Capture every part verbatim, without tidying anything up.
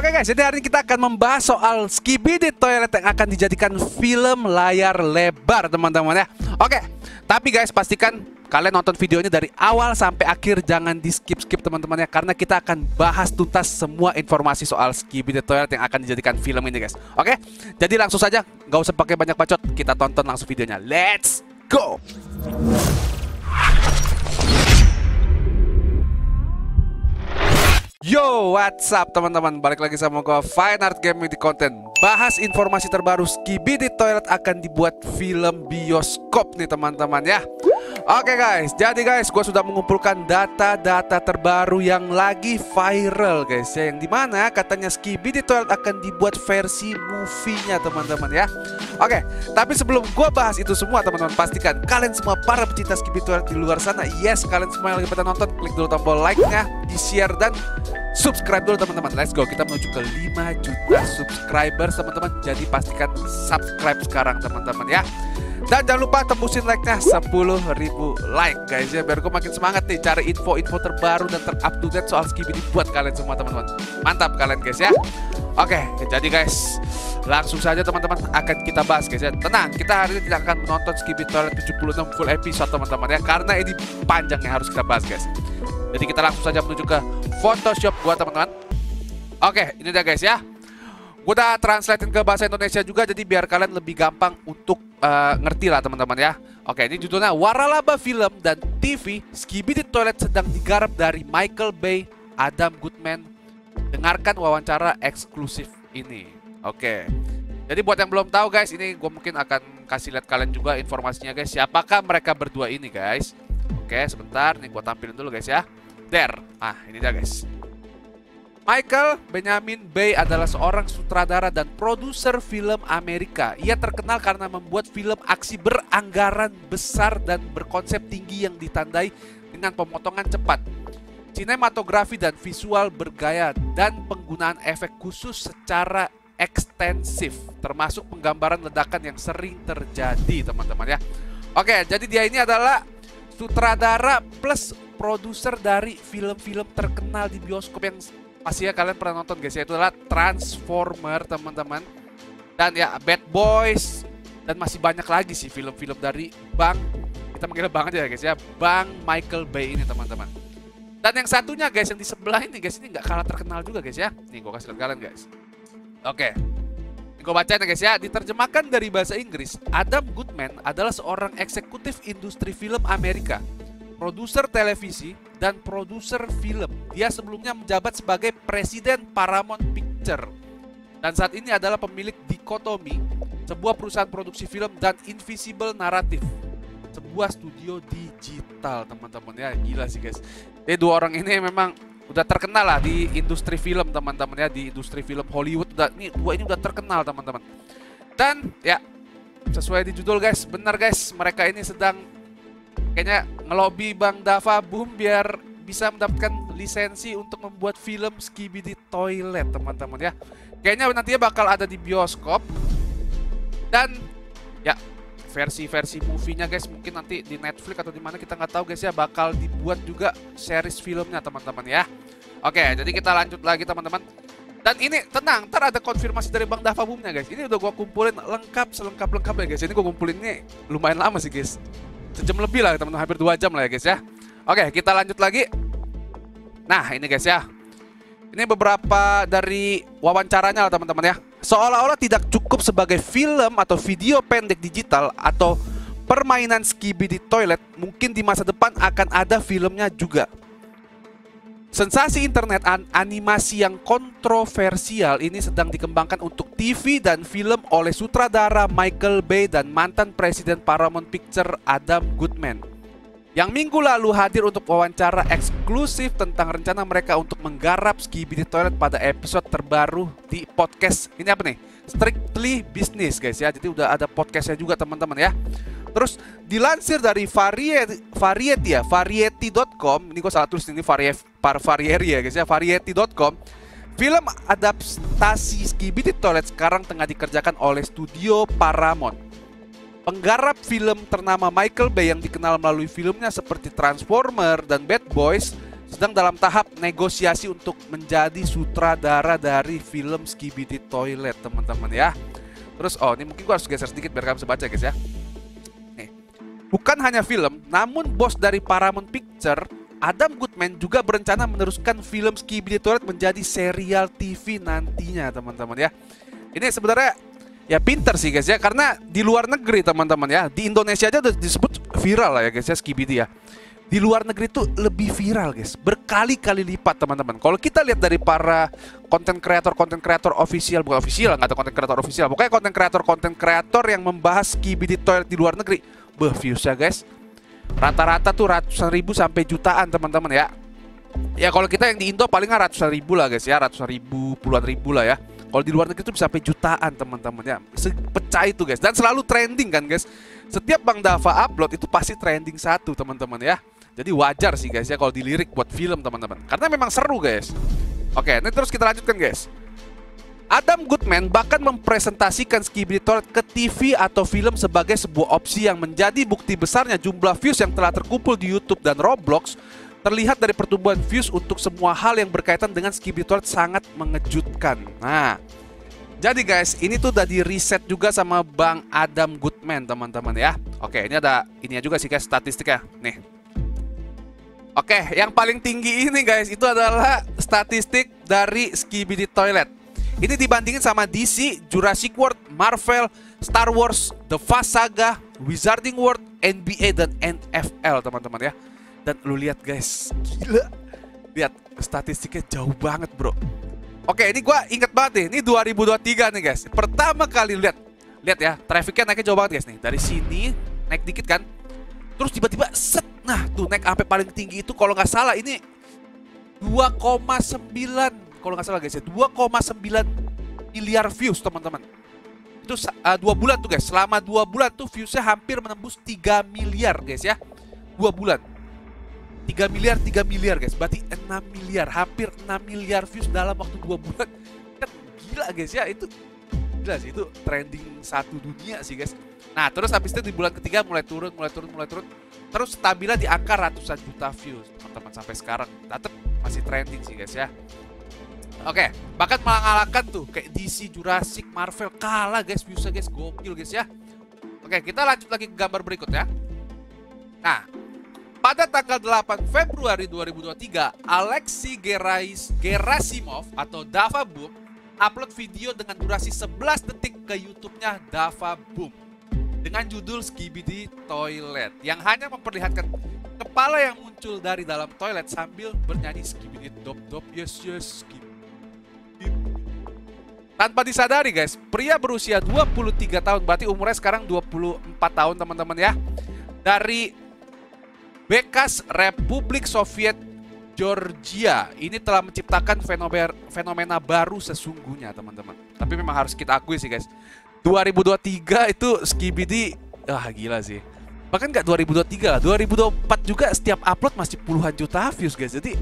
Oke guys, jadi hari ini kita akan membahas soal Skibidi Toilet yang akan dijadikan film layar lebar teman-teman ya. Oke, tapi guys pastikan kalian nonton videonya dari awal sampai akhir, jangan di skip-skip teman-teman ya, karena kita akan bahas tuntas semua informasi soal Skibidi Toilet yang akan dijadikan film ini guys. Oke, jadi langsung saja, nggak usah pakai banyak bacot, kita tonton langsung videonya. Let's go! Yo, what's up teman-teman? Balik lagi sama gua Fine Art Gaming di konten bahas informasi terbaru Skibidi Toilet akan dibuat film bioskop nih teman-teman ya. Oke guys, jadi guys gua sudah mengumpulkan data-data terbaru yang lagi viral guys ya, yang dimana katanya Skibidi Toilet akan dibuat versi movie-nya teman-teman ya. Oke, tapi sebelum gua bahas itu semua teman-teman, pastikan kalian semua para pecinta Skibidi Toilet di luar sana, yes, kalian semua yang lagi pada nonton, klik dulu tombol like-nya, di-share dan subscribe dulu teman-teman. Let's go, kita menuju ke lima juta subscribers teman-teman. Jadi pastikan subscribe sekarang teman-teman ya. Dan jangan lupa tembusin like-nya sepuluh ribu like guys ya, biar gue makin semangat nih cari info-info terbaru dan ter-up-to-date soal Skibidi buat kalian semua teman-teman. Mantap kalian guys ya. Oke, jadi guys langsung saja teman-teman akan kita bahas guys ya. Tenang, kita hari ini tidak akan menonton Skibidi Toilet tujuh puluh enam full episode teman-teman ya, karena ini panjang yang harus kita bahas guys. Jadi kita langsung saja menuju ke Photoshop gua teman-teman. Oke, ini dia guys ya. Gua udah translatein ke bahasa Indonesia juga, jadi biar kalian lebih gampang untuk uh, ngerti lah teman-teman ya. Oke, ini judulnya Waralaba Film dan T V Skibidi Toilet sedang digarap dari Michael Bay, Adam Goodman. Dengarkan wawancara eksklusif ini. Oke. Jadi buat yang belum tahu guys, ini gue mungkin akan kasih lihat kalian juga informasinya guys. Siapakah mereka berdua ini guys? Oke, sebentar, nih gue tampilin dulu guys ya. There, ah ini dia guys. Michael Benjamin Bay adalah seorang sutradara dan produser film Amerika. Ia terkenal karena membuat film aksi beranggaran besar dan berkonsep tinggi yang ditandai dengan pemotongan cepat, sinematografi dan visual bergaya, dan penggunaan efek khusus secara ekstensif, termasuk penggambaran ledakan yang sering terjadi teman-teman ya. Oke, jadi dia ini adalah sutradara plus produser dari film-film terkenal di bioskop yang pasti ya kalian pernah nonton guys ya, itu adalah Transformer teman-teman, dan ya Bad Boys, dan masih banyak lagi sih film-film dari Bang, kita manggil Bang aja ya guys ya, Bang Michael Bay ini teman-teman. Dan yang satunya guys yang di sebelah ini guys, ini nggak kalah terkenal juga guys ya. Nih gue kasih lihat kalian guys. Oke, ini gue bacain ya guys ya. Diterjemahkan dari bahasa Inggris, Adam Goodman adalah seorang eksekutif industri film Amerika, produser televisi, dan produser film. Dia sebelumnya menjabat sebagai presiden Paramount Picture, dan saat ini adalah pemilik Dikotomi, sebuah perusahaan produksi film, dan Invisible Narrative, sebuah studio digital teman-teman ya. Gila sih guys. Jadi dua orang ini memang udah terkenal lah di industri film teman-teman ya, di industri film Hollywood. Udah, ini dua ini udah terkenal teman-teman. Dan ya sesuai di judul guys, benar guys, mereka ini sedang kayaknya ngelobi Bang Dava Boom biar bisa mendapatkan lisensi untuk membuat film Skibidi Toilet teman-teman ya. Kayaknya nantinya bakal ada di bioskop, dan ya versi-versi movie-nya guys mungkin nanti di Netflix atau di mana kita nggak tahu guys ya, bakal dibuat juga series filmnya teman-teman ya. Oke, jadi kita lanjut lagi teman-teman. Dan ini tenang, ntar ada konfirmasi dari Bang Dava Boom-nya guys. Ini udah gua kumpulin lengkap, selengkap-lengkap ya guys. Ini gua kumpulin ini lumayan lama sih guys. Sejam lebih lah teman-teman, hampir dua jam lah ya guys ya. Oke, kita lanjut lagi. Nah ini guys ya, ini beberapa dari wawancaranya lah teman-teman ya. Seolah-olah tidak cukup sebagai film atau video pendek digital atau permainan Skibidi Toilet, mungkin di masa depan akan ada filmnya juga. Sensasi internet an animasi yang kontroversial ini sedang dikembangkan untuk T V dan film oleh sutradara Michael Bay dan mantan presiden Paramount Picture Adam Goodman, yang minggu lalu hadir untuk wawancara eksklusif tentang rencana mereka untuk menggarap Skibidi Toilet pada episode terbaru di podcast ini apa nih? Strictly Business guys ya. Jadi udah ada podcastnya juga teman-teman ya. Terus dilansir dari Variety, Variety ya, Variety dot com. Ini gue salah tulis ini Variety Variety ya guys ya, Variety dot com. Film adaptasi Skibidi Toilet sekarang tengah dikerjakan oleh studio Paramount. Penggarap film ternama Michael Bay yang dikenal melalui filmnya seperti Transformer dan Bad Boys sedang dalam tahap negosiasi untuk menjadi sutradara dari film Skibidi Toilet, teman-teman ya. Terus, oh ini mungkin gua harus geser sedikit biar kalian bisa baca guys ya. Nih, bukan hanya film, namun bos dari Paramount Picture, Adam Goodman, juga berencana meneruskan film Skibidi Toilet menjadi serial T V nantinya, teman-teman ya. Ini sebenarnya ya pinter sih guys ya, karena di luar negeri teman-teman ya, di Indonesia aja udah disebut viral lah ya guys ya Skibidi ya. Di luar negeri tuh lebih viral guys, berkali-kali lipat teman-teman. Kalau kita lihat dari para konten kreator konten kreator official, bukan official, nggak ada konten kreator official, pokoknya konten kreator konten kreator yang membahas Skibidi Toilet di luar negeri, beh viewsnya guys, rata-rata tuh ratusan ribu sampai jutaan teman-teman ya. Ya kalau kita yang di Indo paling ratusan ribu lah guys ya, ratusan ribu, puluhan ribu lah ya. Kalau di luar negeri itu bisa sampai jutaan teman-teman ya. Pecah itu guys, dan selalu trending kan guys. Setiap Bang Dava upload itu pasti trending satu teman-teman ya. Jadi wajar sih guys ya kalau dilirik buat film teman-teman, karena memang seru guys. Oke, ini terus kita lanjutkan guys. Adam Goodman bahkan mempresentasikan Skibidi Toilet ke T V atau film sebagai sebuah opsi yang menjadi bukti besarnya jumlah views yang telah terkumpul di YouTube dan Roblox. Terlihat dari pertumbuhan views untuk semua hal yang berkaitan dengan Skibidi Toilet sangat mengejutkan. Nah, jadi guys, ini tuh udah di riset juga sama Bang Adam Goodman teman-teman ya. Oke, ini ada ininya juga sih guys, statistiknya nih. Oke, yang paling tinggi ini guys, itu adalah statistik dari Skibidi Toilet. Ini dibandingin sama D C, Jurassic World, Marvel, Star Wars, The Fast Saga, Wizarding World, N B A, dan N F L teman-teman ya. Dan lu lihat guys, gila. Lihat, statistiknya jauh banget bro. Oke, ini gua inget banget nih, ini dua ribu dua puluh tiga nih guys. Pertama kali lihat, lihat ya, trafficnya naiknya jauh banget guys nih. Dari sini naik dikit kan, terus tiba-tiba set. Nah tuh naik sampai paling tinggi itu kalau nggak salah ini dua koma sembilan, kalau nggak salah guys ya, dua koma sembilan miliar views teman-teman. Itu uh, dua bulan tuh guys, selama dua bulan tuh viewsnya hampir menembus tiga miliar guys ya. Dua bulan tiga miliar, tiga miliar guys, berarti enam miliar, hampir enam miliar views dalam waktu dua bulan. Kan gila guys ya, itu gila sih, itu trending satu dunia sih guys. Nah terus habis itu di bulan ketiga mulai turun, mulai turun, mulai turun, terus stabilnya di angka ratusan juta views teman-teman sampai sekarang. Tetap masih trending sih guys ya. Oke, bahkan mengalahkan tuh kayak D C, Jurassic, Marvel, kalah guys viewsnya guys, gokil guys ya. Oke, kita lanjut lagi ke gambar berikut ya. Nah, pada tanggal delapan Februari dua ribu dua puluh tiga, Alexei Gerais, Gerasimov atau Dava Boom upload video dengan durasi sebelas detik ke YouTube-nya Dava Boom dengan judul Skibidi Toilet, yang hanya memperlihatkan kepala yang muncul dari dalam toilet sambil bernyanyi Skibidi Dop Dop Yes Yes Skibidi. Tanpa disadari guys, pria berusia dua puluh tiga tahun, berarti umurnya sekarang dua puluh empat tahun teman-teman ya, dari bekas Republik Soviet Georgia ini telah menciptakan fenomena, fenomena baru sesungguhnya teman-teman. Tapi memang harus kita akui sih guys, dua ribu dua puluh tiga itu Skibidi, ah gila sih. Bahkan nggak dua ribu dua puluh tiga lah, dua ribu dua puluh empat juga setiap upload masih puluhan juta views guys. Jadi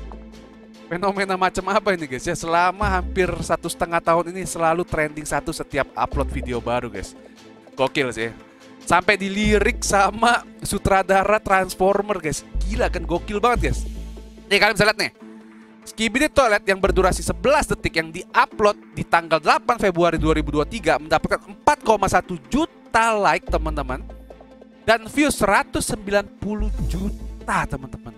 fenomena macam apa ini guys ya, selama hampir satu setengah tahun ini selalu trending satu setiap upload video baru guys. Gokil sih. Sampai dilirik sama sutradara Transformer guys. Gila kan, gokil banget guys. Nih kalian bisa lihat nih, Skibidi Toilet yang berdurasi sebelas detik yang diupload di tanggal delapan Februari dua ribu dua puluh tiga mendapatkan empat koma satu juta like teman-teman, dan views seratus sembilan puluh juta teman-teman.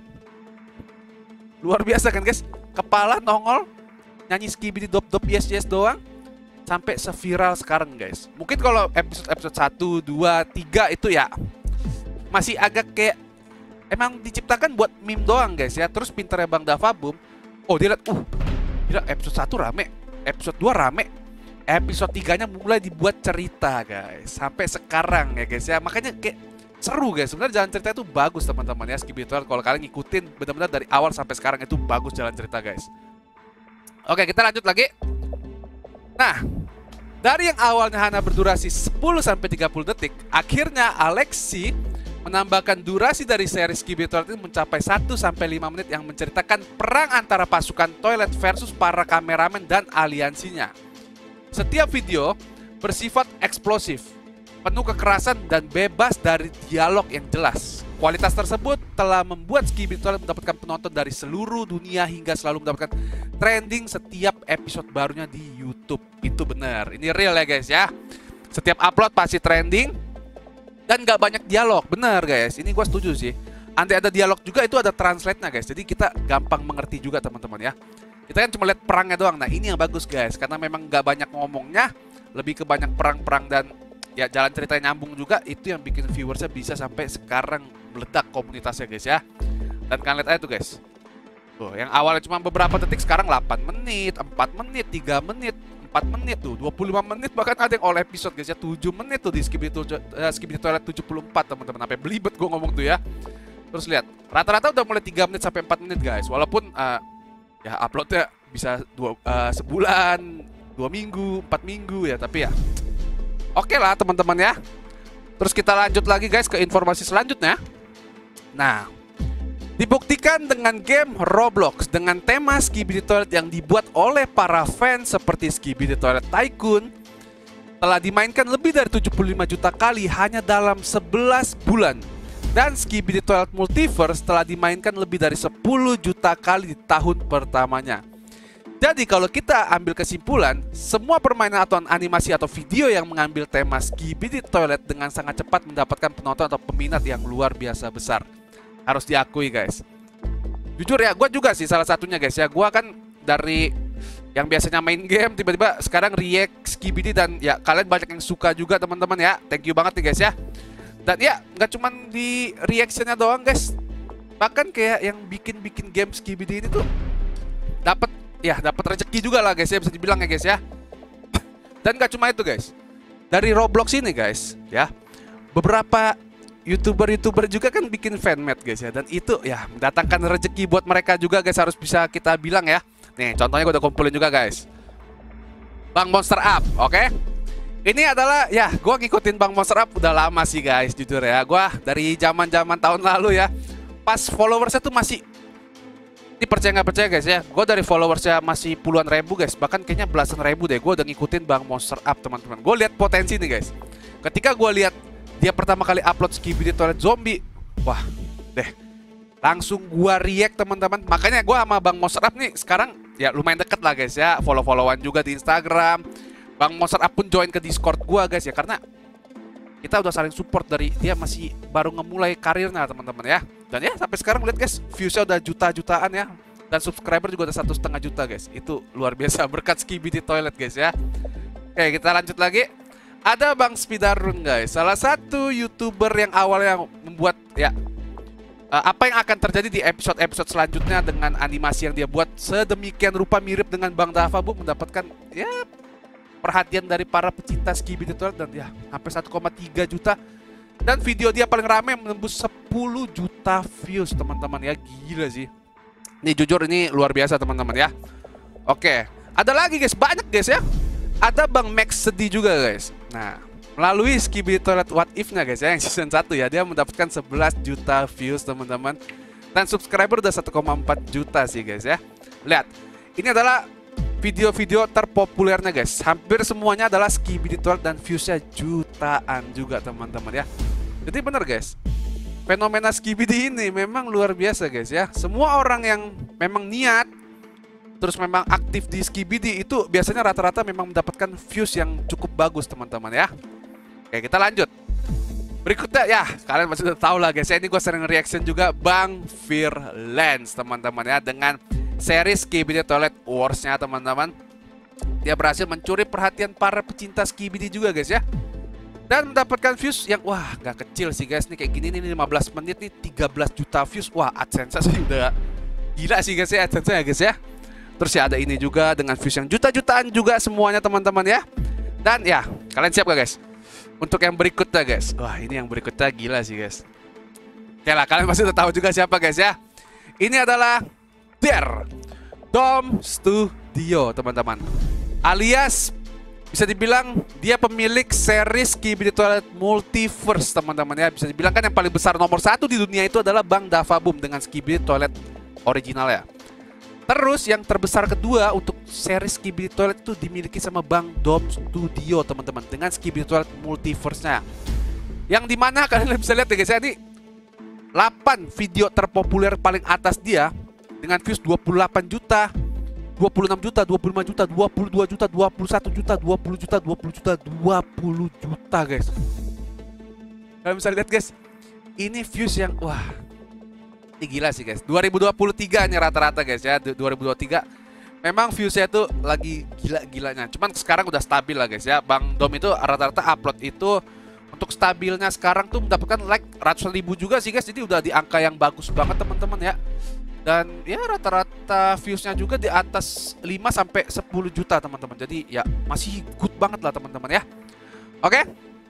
Luar biasa kan guys, kepala nongol nyanyi Skibidi Dop Dop Yes Yes doang sampai seviral sekarang guys. Mungkin kalau episode-episode satu, dua, tiga itu ya masih agak kayak emang diciptakan buat meme doang guys ya. Terus pinternya Bang Dava Boom, oh dia liat, uh gila, episode satu rame, episode dua rame, episode tiga-nya mulai dibuat cerita guys, sampai sekarang ya guys ya. Makanya kayak seru guys, sebenarnya jalan cerita itu bagus teman-teman ya. Skibidi Toilet kalau kalian ngikutin benar-benar dari awal sampai sekarang itu bagus jalan cerita guys. Oke, kita lanjut lagi. Nah, dari yang awalnya hanya berdurasi sepuluh sampai tiga puluh detik, akhirnya Alexei menambahkan durasi dari seri Skibidi Toilet ini mencapai satu sampai lima menit yang menceritakan perang antara pasukan toilet versus para kameramen dan aliansinya. Setiap video bersifat eksplosif, penuh kekerasan dan bebas dari dialog yang jelas. Kualitas tersebut telah membuat Skibidi Toilet mendapatkan penonton dari seluruh dunia hingga selalu mendapatkan trending setiap episode barunya di YouTube. Itu benar, ini real ya guys ya. Setiap upload pasti trending dan gak banyak dialog, benar guys. Ini gue setuju sih. Andai ada dialog juga itu ada translate-nya guys. Jadi kita gampang mengerti juga teman-teman ya. Kita kan cuma lihat perangnya doang. Nah ini yang bagus guys, karena memang gak banyak ngomongnya, lebih ke banyak perang-perang dan ya jalan ceritanya nyambung juga. Itu yang bikin viewersnya bisa sampai sekarang meledak komunitasnya guys ya. Dan kalian lihat aja tuh guys. Tuh, yang awalnya cuma beberapa detik sekarang delapan menit, empat menit, tiga menit, empat menit tuh, dua puluh lima menit, bahkan ada yang all episode guys ya, tujuh menit tuh di Skibidi, uh, Skibidi Toilet tujuh puluh empat teman-teman. Sampai belibet gue ngomong tuh ya. Terus lihat, rata-rata udah mulai tiga menit sampai empat menit guys. Walaupun uh, ya uploadnya bisa dua, uh, sebulan, dua minggu, empat minggu ya, tapi ya oke lah teman-teman ya. Terus kita lanjut lagi guys ke informasi selanjutnya. Nah, dibuktikan dengan game Roblox dengan tema Skibidi Toilet yang dibuat oleh para fans seperti Skibidi Toilet Tycoon telah dimainkan lebih dari tujuh puluh lima juta kali hanya dalam sebelas bulan. Dan Skibidi Toilet Multiverse telah dimainkan lebih dari sepuluh juta kali di tahun pertamanya. Jadi kalau kita ambil kesimpulan, semua permainan atau animasi atau video yang mengambil tema Skibidi Toilet dengan sangat cepat mendapatkan penonton atau peminat yang luar biasa besar. Harus diakui guys. Jujur ya, gue juga sih salah satunya guys ya. Gue kan dari yang biasanya main game, tiba-tiba sekarang react Skibidi dan ya kalian banyak yang suka juga teman-teman ya. Thank you banget nih guys ya. Dan ya nggak cuman di reactionnya doang guys. Bahkan kayak yang bikin-bikin game Skibidi ini tuh dapat ya dapat rezeki juga lah guys ya, bisa dibilang ya guys ya. Dan nggak cuma itu guys. Dari Roblox ini guys ya, beberapa YouTuber-YouTuber juga kan bikin fanmade guys ya. Dan itu ya mendatangkan rezeki buat mereka juga guys, harus bisa kita bilang ya. Nih contohnya gue udah kumpulin juga guys, Bang Monster Up, oke okay? Ini adalah ya gue ngikutin Bang Monster Up udah lama sih guys, jujur ya. Gue dari zaman-zaman tahun lalu ya, pas followersnya tuh masih, ini percaya nggak percaya guys ya, gue dari followersnya masih puluhan ribu guys, bahkan kayaknya belasan ribu deh. Gue udah ngikutin Bang Monster Up teman-teman. Gue lihat potensi nih guys. Ketika gue lihat dia pertama kali upload Skibidi Toilet Zombie, wah deh, langsung gue react teman-teman. Makanya gue sama Bang Monster Up nih sekarang ya lumayan deket lah guys ya, follow-followan juga di Instagram. Bang Monster Up pun join ke Discord gua guys ya, karena kita udah saling support dari dia masih baru ngemulai karirnya teman-teman ya. Dan ya sampai sekarang lihat guys, viewsnya udah juta-jutaan ya, dan subscriber juga udah satu setengah juta guys. Itu luar biasa berkat Skibidi Toilet guys ya. Oke kita lanjut lagi. Ada Bang Spidarun guys, salah satu YouTuber yang awalnya membuat ya uh, apa yang akan terjadi di episode-episode selanjutnya dengan animasi yang dia buat sedemikian rupa mirip dengan Bang Davaboom, mendapatkan ya perhatian dari para pecinta Skibidi Toilet dan ya sampai satu koma tiga juta. Dan video dia paling rame menembus sepuluh juta views teman-teman ya, gila sih. Nih jujur ini luar biasa teman-teman ya. Oke, ada lagi guys, banyak guys ya. Ada Bang Max Sedih juga guys. Nah, melalui Skibidi Toilet What If-nya guys ya, yang season satu ya, dia mendapatkan sebelas juta views teman-teman. Dan subscriber udah satu koma empat juta sih guys ya. Lihat, ini adalah video-video terpopulernya guys. Hampir semuanya adalah Skibidi Toilet dan viewsnya jutaan juga teman-teman ya. Jadi bener guys, fenomena Skibidi ini memang luar biasa guys ya. Semua orang yang memang niat terus memang aktif di Skibidi itu biasanya rata-rata memang mendapatkan views yang cukup bagus teman-teman ya. Oke kita lanjut. Berikutnya ya, kalian pasti udah tahu lah guys ya, ini gue sering reaction juga Bang Fearlance teman-teman ya, dengan series Skibidi Toilet Wars-nya teman-teman. Dia berhasil mencuri perhatian para pecinta Skibidi juga guys ya, dan mendapatkan views yang wah gak kecil sih guys. Nih kayak gini nih lima belas menit nih tiga belas juta views. Wah AdSense sih udah gila sih guys ya, AdSense ya guys ya. Terus ya ada ini juga dengan views yang juta-jutaan juga semuanya teman-teman ya. Dan ya kalian siap gak guys untuk yang berikutnya guys? Wah ini yang berikutnya gila sih guys. Oke lah, kalian pasti udah tahu juga siapa guys ya. Ini adalah Der Dom Studio teman-teman, alias bisa dibilang dia pemilik series Skibidi Toilet Multiverse teman-teman ya. Bisa dibilang kan yang paling besar nomor satu di dunia itu adalah Bang Davaboom dengan Skibidi Toilet original ya. Terus yang terbesar kedua untuk series Skibidi Toilet itu dimiliki sama Bang Dom Studio teman-teman, dengan Skibidi Toilet Multiverse-nya. Yang dimana kalian bisa lihat ya guys ya, ini delapan video terpopuler paling atas dia dengan views dua puluh delapan juta, dua puluh enam juta, dua puluh lima juta, dua puluh dua juta, dua puluh satu juta, dua puluh juta, dua puluh juta, dua puluh juta guys. Kalian bisa lihat guys, ini views yang wah, ini gila sih guys. dua ribu dua puluh tiga nya rata-rata guys ya, dua ribu dua puluh tiga memang viewsnya tuh lagi gila-gilanya. Cuman sekarang udah stabil lah guys ya. Bang Dom itu rata-rata upload itu untuk stabilnya sekarang tuh mendapatkan like ratusan ribu juga sih guys. Jadi udah di angka yang bagus banget teman-teman ya. Dan ya rata-rata viewsnya juga di atas lima sampai sepuluh juta teman-teman. Jadi ya masih good banget lah teman-teman ya. Oke.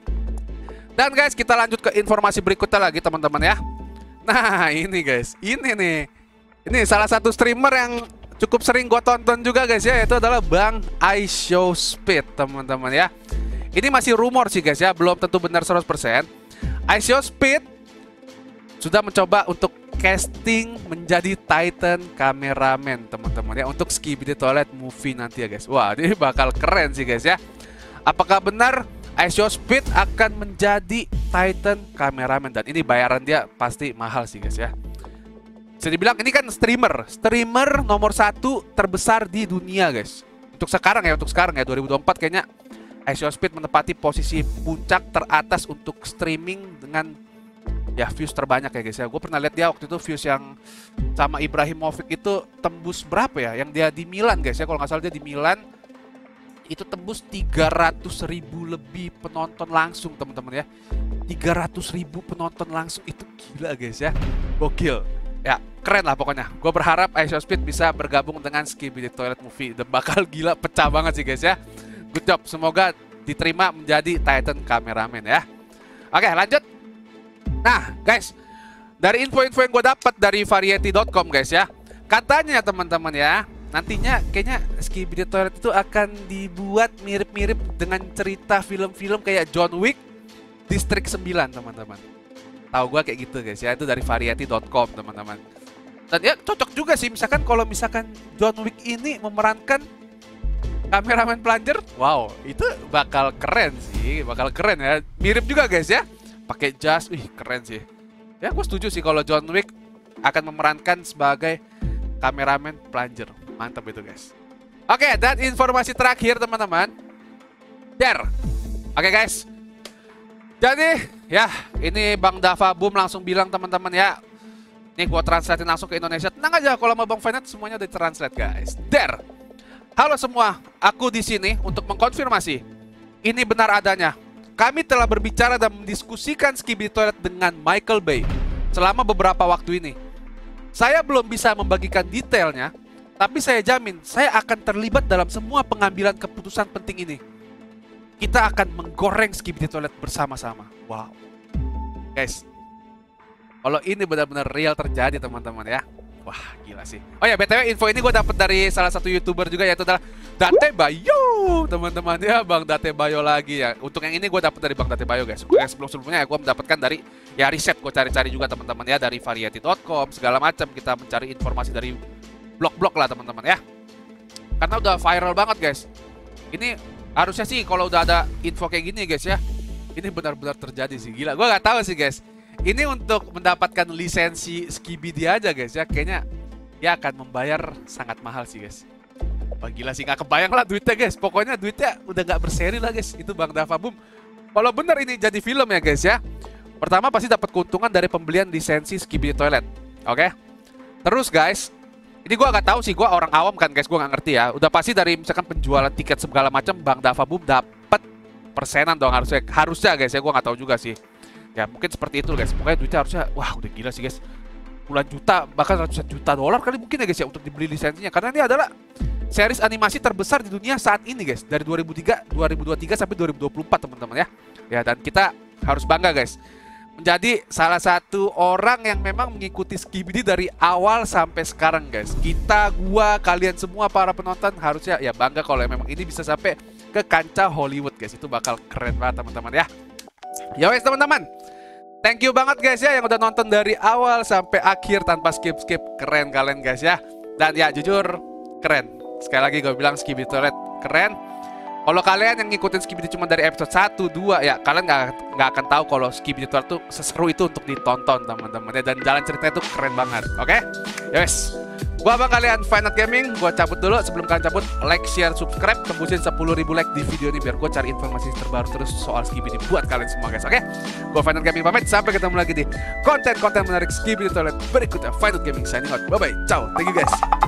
Dan guys, kita lanjut ke informasi berikutnya lagi teman-teman ya. Nah ini guys, ini nih, ini salah satu streamer yang cukup sering gue tonton juga guys ya, itu adalah Bang iShowSpeed teman-teman ya. Ini masih rumor sih guys ya, belum tentu benar seratus persen. iShowSpeed sudah mencoba untuk casting menjadi Titan Cameraman teman-teman ya, untuk Skibidi Toilet movie nanti ya guys. Wah ini bakal keren sih guys ya. Apakah benar iShowSpeed akan menjadi Titan Cameraman, dan ini bayaran dia pasti mahal sih guys ya. Bisa dibilang ini kan streamer, streamer nomor satu terbesar di dunia guys. Untuk sekarang ya, untuk sekarang ya dua ribu dua puluh empat kayaknya iShowSpeed menempati posisi puncak teratas untuk streaming dengan ya views terbanyak ya guys ya. Gue pernah lihat dia waktu itu views yang sama Ibrahimovic itu tembus berapa ya? Yang dia di Milan guys ya, kalau nggak salah dia di Milan itu tembus tiga ratus ribu lebih penonton langsung teman-teman ya. tiga ratus ribu penonton langsung, itu gila guys ya. Gokil. Ya, keren lah pokoknya. Gue berharap iShowSpeed bisa bergabung dengan Skibidi Toilet Movie. Dan bakal gila, pecah banget sih guys ya. Good job, semoga diterima menjadi Titan Cameraman ya. Oke, lanjut. Nah guys, dari info-info yang gue dapat dari variety dot com guys ya, katanya teman-teman ya, nantinya kayaknya Skibidi Toilet itu akan dibuat mirip-mirip dengan cerita film-film kayak John Wick District sembilan teman-teman. Tahu gue kayak gitu guys ya, itu dari variety dot com teman-teman. Dan ya cocok juga sih, misalkan kalau misalkan John Wick ini memerankan kameramen plunger, wow itu bakal keren sih, bakal keren ya. Mirip juga guys ya, pakai jas, wih keren sih. Ya gue setuju sih kalau John Wick akan memerankan sebagai kameramen plunger. Mantap itu guys. Oke, dan informasi terakhir teman-teman. Der. Oke guys. Jadi ya ini Bang Dava Boom langsung bilang teman-teman ya. Ini gua translatein langsung ke Indonesia. Tenang aja, kalau sama Bang Fenet semuanya udah translate guys. Der. Halo semua, aku di sini untuk mengkonfirmasi. Ini benar adanya. Kami telah berbicara dan mendiskusikan Skibidi Toilet dengan Michael Bay selama beberapa waktu ini. Saya belum bisa membagikan detailnya, tapi saya jamin saya akan terlibat dalam semua pengambilan keputusan penting ini. Kita akan menggoreng Skibidi Toilet bersama-sama. Wow. Guys, kalau ini benar-benar real terjadi teman-teman ya. Wah gila sih. Oh ya B T W info ini gue dapat dari salah satu YouTuber juga, yaitu adalah Date Bayo teman-teman ya. Bang Date Bayo lagi ya. Untuk yang ini gue dapat dari Bang Date Bayo guys. Untuk yang sebelum-sebelumnya ya gue mendapatkan dari ya riset, gue cari-cari juga teman-teman ya, dari variety dot com segala macam. Kita mencari informasi dari blog-blog lah teman-teman ya. Karena udah viral banget guys. Ini harusnya sih kalau udah ada info kayak gini guys ya, ini benar-benar terjadi sih. Gila, gue gak tahu sih guys. Ini untuk mendapatkan lisensi Skibidi aja guys ya, kayaknya dia akan membayar sangat mahal sih guys. Wah gila sih, gak kebayang lah duitnya guys. Pokoknya duitnya udah gak berseri lah guys. Itu Bang Dava Boom. Kalau bener ini jadi film ya guys ya, pertama pasti dapat keuntungan dari pembelian lisensi Skibidi Toilet. Oke. Terus guys, ini gue gak tahu sih, gue orang awam kan guys, gue gak ngerti ya. Udah pasti dari misalkan penjualan tiket segala macam, Bang Dava Boom dapat persenan dong harusnya. Harusnya guys ya, gue gak tahu juga sih. Ya mungkin seperti itu guys. Pokoknya duitnya harusnya, wah udah gila sih guys. Puluhan juta, bahkan ratusan juta dolar kali mungkin ya guys ya untuk dibeli lisensinya. Karena ini adalah series animasi terbesar di dunia saat ini guys. Dari dua ribu tiga, dua ribu dua puluh tiga sampai dua ribu dua puluh empat teman-teman ya. Ya dan kita harus bangga guys, menjadi salah satu orang yang memang mengikuti Skibidi dari awal sampai sekarang guys. Kita, gua, kalian semua para penonton harusnya ya bangga kalau memang ini bisa sampai ke kancah Hollywood guys. Itu bakal keren banget teman-teman ya. Ya wes teman-teman, thank you banget guys ya yang udah nonton dari awal sampai akhir tanpa skip-skip. Keren kalian guys ya. Dan ya jujur keren. Sekali lagi gue bilang Skibidi Toilet keren. Kalau kalian yang ngikutin Skibidi cuma dari episode satu, dua ya, kalian nggak nggak akan tahu kalau Skibidi Toilet tuh seseru itu untuk ditonton teman-teman ya. Dan jalan ceritanya tuh keren banget. Oke? Yes. Gua abang kalian Fine Art Gaming, gua cabut dulu. Sebelum kalian cabut, like, share, subscribe, tembusin sepuluh ribu like di video ini biar gua cari informasi terbaru terus soal Skibidi buat kalian semua guys. Oke? Gua Fine Art Gaming pamit, sampai ketemu lagi di konten-konten menarik Skibidi Toilet berikutnya. Fine Art Gaming signing out. Bye bye. Ciao. Thank you guys.